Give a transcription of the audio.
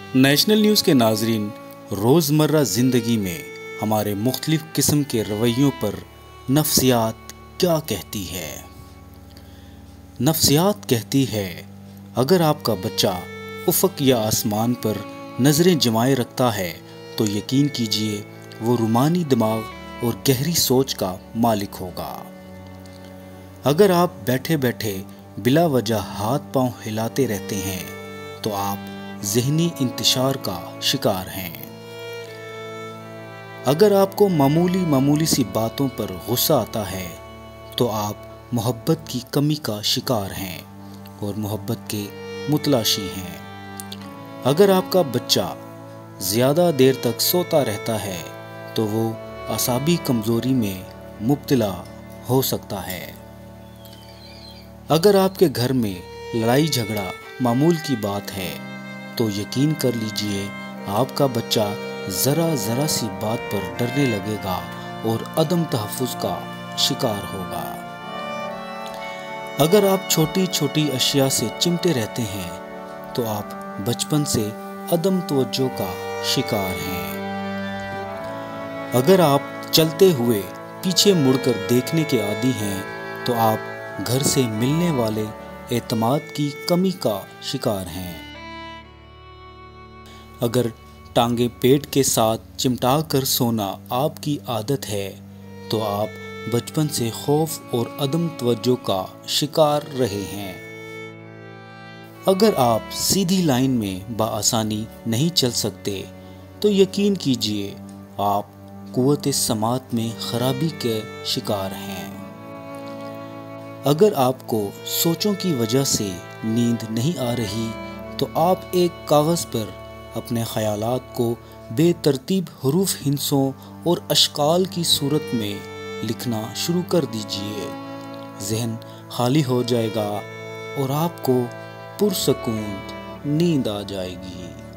National news کے ناظرین، روزمرہ زندگی میں ہمارے مختلف قسم کے رویوں پر نفسیات کیا کہتی ہے؟ نفسیات کہتی ہے اگر آپ کا بچہ افق یا آسمان پر نظریں جمائے رکھتا ہے تو یقین کیجئے وہ رومانی دماغ اور گہری سوچ کا مالک ہوگا۔ اگر آپ بیٹھے بیٹھے بلا وجہ ہاتھ پاؤں ہلاتے رہتے ہیں تو آپ ذہنی انتشار کا شکار ہیں۔ اگر آپ کو معمولی سی باتوں پر غصہ آتا ہے تو آپ محبت کی کمی کا شکار ہیں اور محبت کے متلاشی ہیں۔ اگر آپ کا بچہ زیادہ دیر تک سوتا رہتا ہے تو وہ اعصابی کمزوری میں مبتلا ہو سکتا ہے۔ اگر آپ کے گھر میں لڑائی جھگڑا معمول کی بات ہے تو یقین کر لیجئے آپ کا بچہ ذرا سی بات پر ڈرنے لگے گا اور عدم تحفظ کا شکار ہوگا۔ اگر آپ چھوٹی اشیاء سے چمٹے رہتے ہیں تو آپ بچپن سے عدم توجہ کا شکار ہیں۔ اگر آپ چلتے ہوئے پیچھے مڑ کر دیکھنے کے عادی ہیں تو آپ گھر سے ملنے والے اعتماد کی کمی کا شکار ہیں۔ اگر ٹانگیں پیٹ کے ساتھ چمٹا کر سونا آپ کی عادت ہے تو آپ بچپن سے خوف اور عدم توجہ کا شکار رہے ہیں۔ اگر آپ سیدھی لائن میں بآسانی نہیں چل سکتے تو یقین کیجئے آپ قوت سماعت میں خرابی کے شکار ہیں۔ اگر آپ کو سوچوں کی وجہ سے نیند نہیں آ رہی تو آپ ایک کاغذ پر اپنے خیالات کو بے ترتیب حروف ہندسوں اور اشکال کی صورت میں لکھنا شروع کر دیجئے۔ ذہن خالی ہو جائے گا اور آپ کو پرسکون نیند آ جائے گی۔